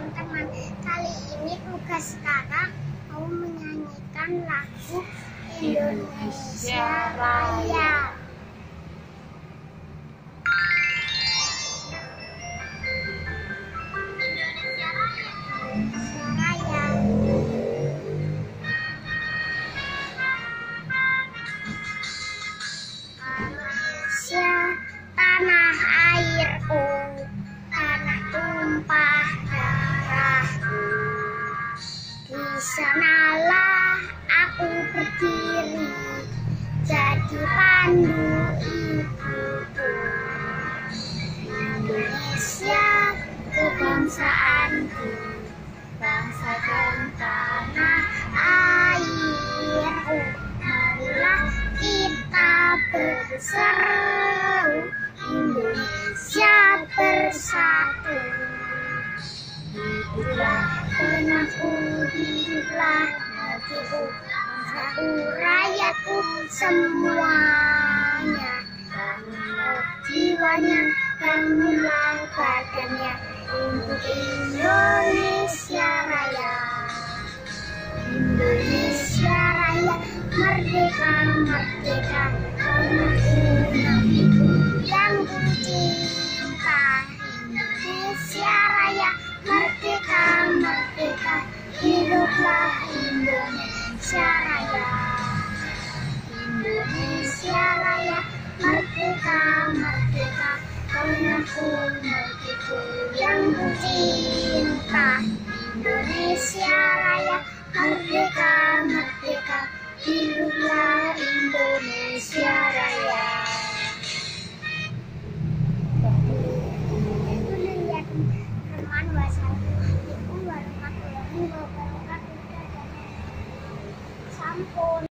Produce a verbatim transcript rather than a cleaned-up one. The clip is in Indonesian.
teman-teman. Kali ini tugas kakak mau menyanyikan lagu Indonesia Raya. Indonesia Raya. Indonesia Raya. Indonesia, tanah airku, tanah tumpah darahku. Di sanalah aku berdiri, jadi pandu ibuku. Indonesia, kebangsaanku, bangsa dan tanah airku. Marilah kita berseru, Indonesia bersatu. Hiduplah benakku, hiduplah negeriku, bangsaku, rakyatku semuanya. Bangunlah jiwanya, bangunlah badannya untuk Indonesia Raya. Indonesia Raya, merdeka, merdeka, tanahku, negeriku yang ku cinta. Indonesia Raya, merdeka, merdeka, hiduplah Indonesia Raya. Indonesia Raya, merdeka, merdeka, tanahku, negeriku yang ku cinta. Indonesia Raya, merdeka, merdeka, hiduplah Indonesia Raya. Assalamualaikum warahmatullahi wabarakatuh. Sampun.